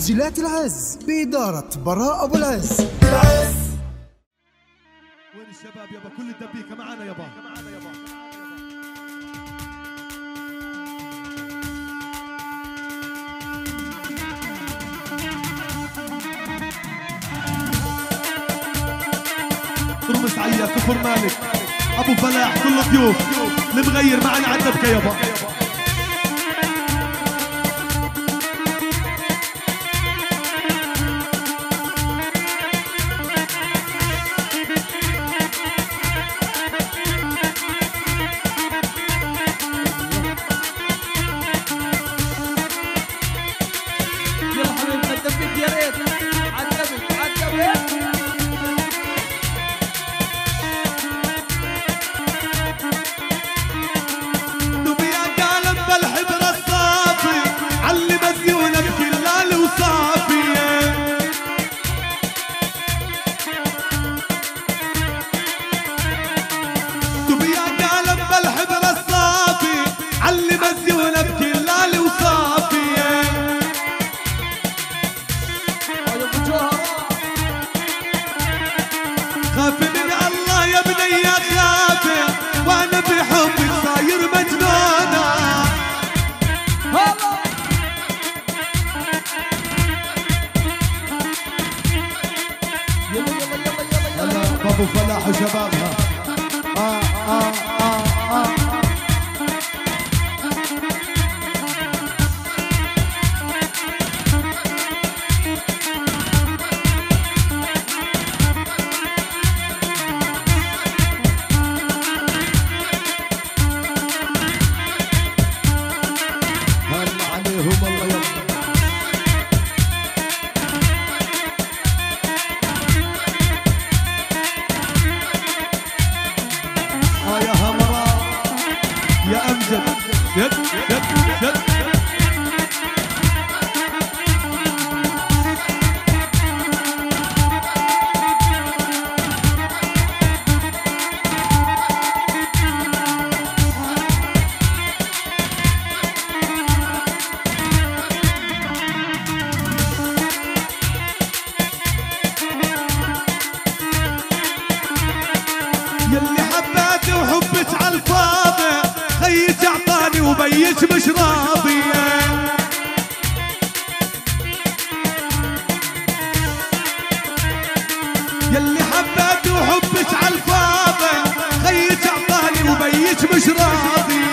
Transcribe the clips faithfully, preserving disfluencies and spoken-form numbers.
تسجيلات العز بإدارة براء أبو العز. العز وين الشباب يابا؟ كل الدبيكة معانا يابا. ترمس عيا كفر مالك ابو فلاح كل الضيوف المغير معنا على الدبكة يابا. ابو فلاح وشبابها آه آه آه آه. هلا عليهم الله يلا. يا أمجد يد يد يد يلي حبيته وحبت عالفاضي خيك اعطاني وبيك مش راضي. يلي حبيت وحبك عالفاضي خيك اعطاني وبيك مش راضي.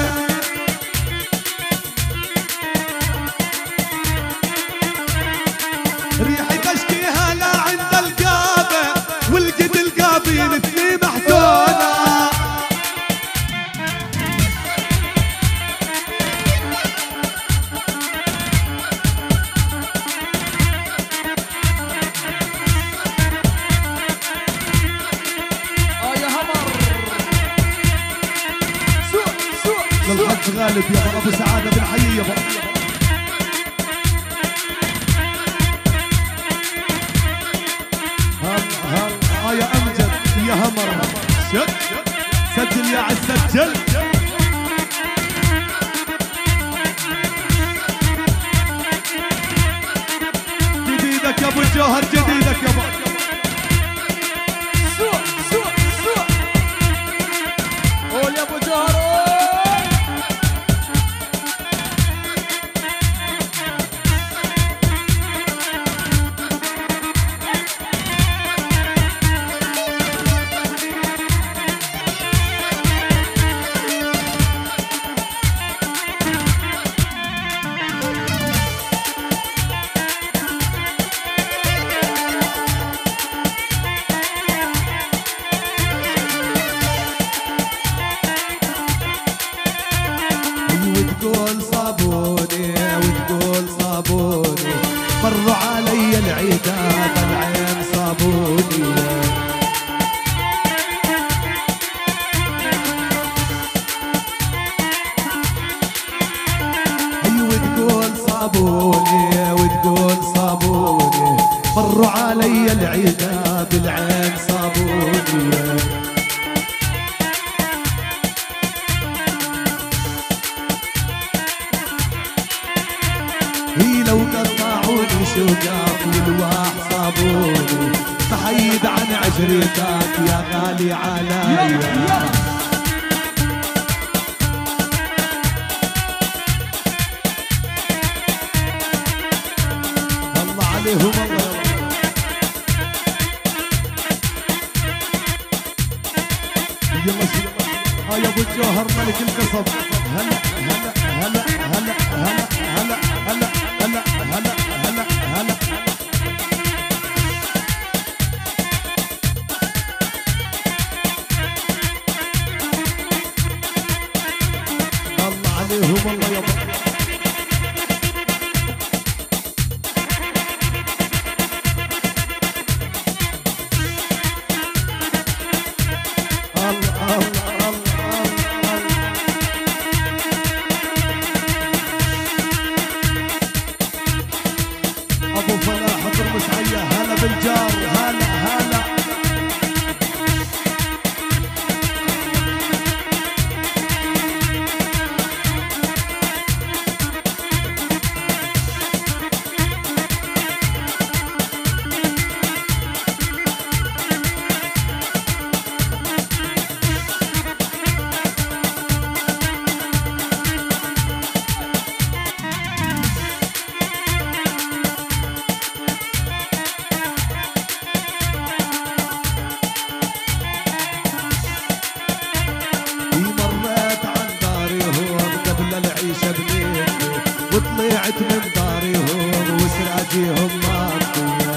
ريحي بشكيها لا عند القابة والقد القابين اثني محزونة. للحج غالب يابا ابو سعاده بن حي يابا. هل هل اه يا امجد يا همر شد سجل يا عز سجل. جديدك يا ابو الجوهر جديدك يابا. سوق سوق سوق قول يا ابو جوهر. وتقول صابوني وتقول صابوني مروا علي العيدات العين صابوني. اي وتقول صابوني وتقول صابوني مروا علي العيدات العين صابوني. هي لو قطعوني وقاف والواح صابوني بعيد عن عشرتك يا غالي عليا. الله عليهم الله. يلا ها يا ابو الجوهر ملك القصب. هلا هلا هلا هلا هلا هلا هلا هلا هلا هلا هلا. الله عليهم الله يا ابو. ابو فلاح الطرمسعية هلا بالجار هلا هلا. وطلعت من دارهم وسراجيهم ماطية.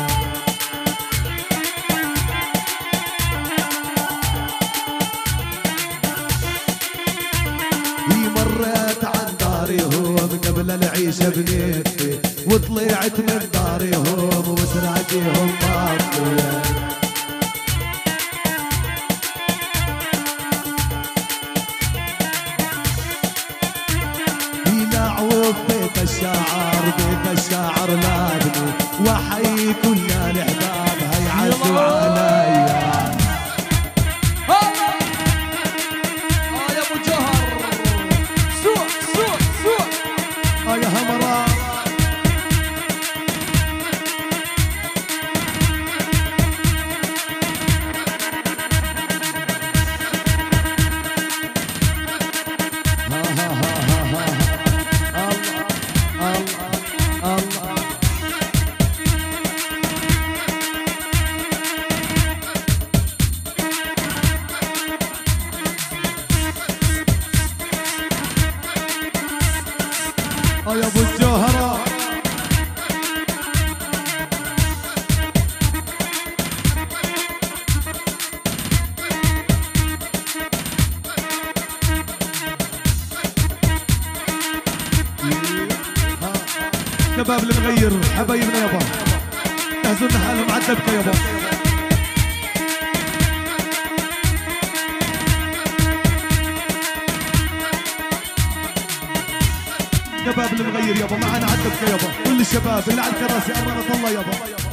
هي مريت عن دارهم قبل العيشة بنيتي وطلعت من دارهم وسراجيهم ماطية. بيت الشاعر بيت الشاعر لابني وحي كل الاحباب هيعزوا عليا. اه يا ابو جوهر سوق سوق سوق. اه يا همران يا ابو الجوهرة. شباب المغير حبايبنا يابا جهزوا لنا حالهم على الدبكة يابا. شباب المغير يابا معنا على الدبكة يابا. كل الشباب اللي على الكراسي امانة الله يابا.